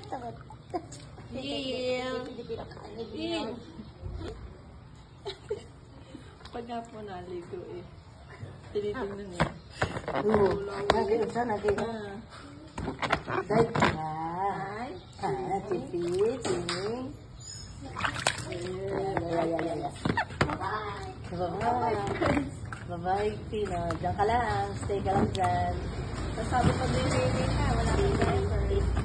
Takot. Yil. Pag nga po naligo eh. Tinitingnan niya. Lagi usa lagi. Dai ka. Cipi, cining. Ya. Bye-bye. Bye-bye, Tina. Diyan ka lang. Stay ka lang dyan. Sabi pag may raining ka, wala kang driver.